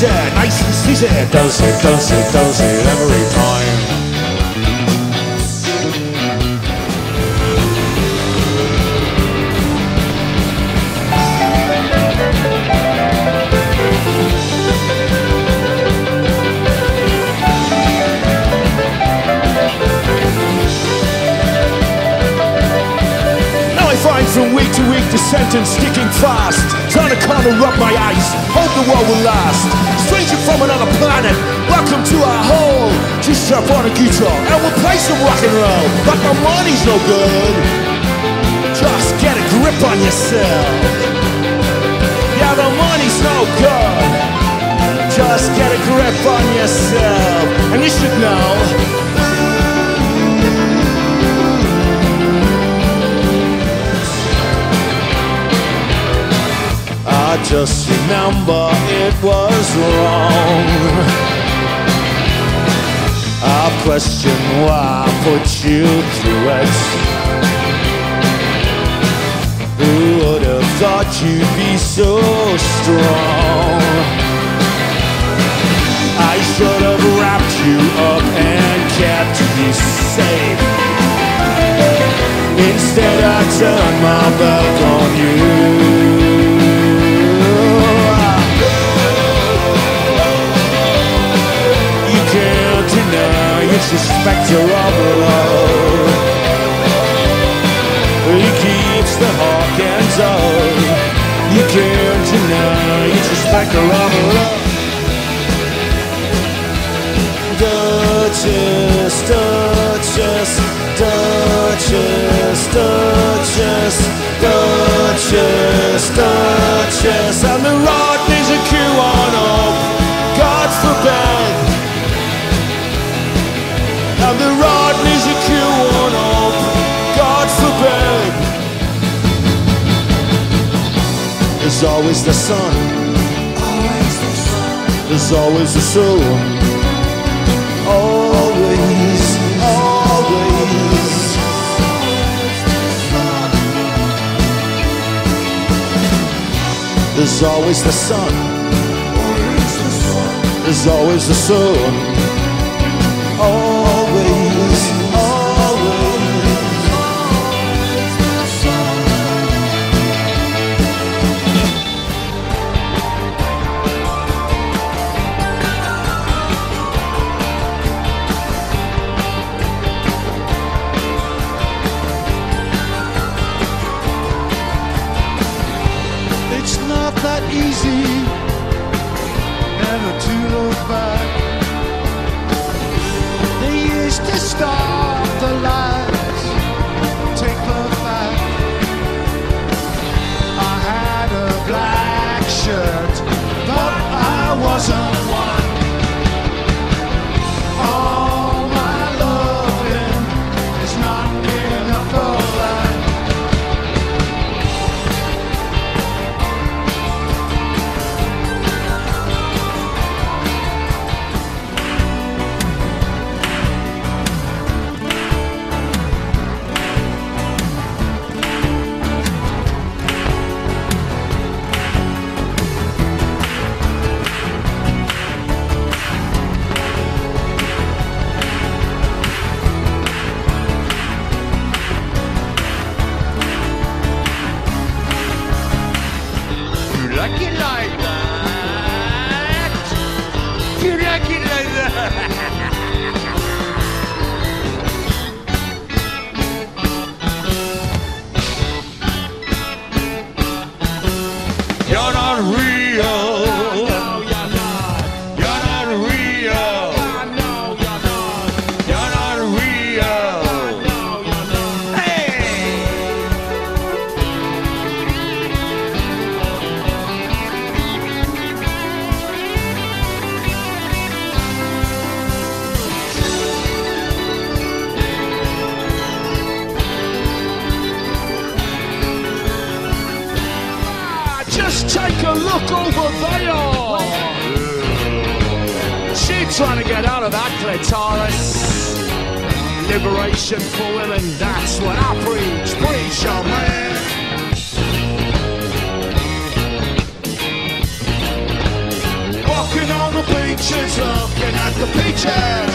easy, nice and sleazy. Does it every time. From week to week, the sentence sticking fast. Trying to corner up my eyes, hope the war will last. Stranger from another planet, welcome to our hole. Just strap on a guitar and we'll play some rock and roll. But my money's no good, just get a grip on yourself. Yeah, the money's no good, just get a grip on yourself. And you should know, I just remember it was wrong. I question why I put you through it. Who would have thought you'd be so strong? I should have wrapped you up and kept you safe. Instead I turned my back on you. It's the spectre of love. He keeps the hawk and dove. You can't deny it's the spectre of love. Duchess, Duchess, Duchess, Duchess, Duchess, Duchess. And the rod needs a cue on up, God forbid. And the rod needs a cue on up, God forbid. There's always the sun, there's always the sun. Always, always. There's always the sun, there's always the sun. Always, always. It's not that easy, never to look back. To stop the lies, take them back. I had a black shirt, but I wasn't one. All my loving is not enough for that. Look over there! She's trying to get out of that clitoris. Liberation for women, that's what I preach. Preach, young man. Walking on beaches, looking at the beaches.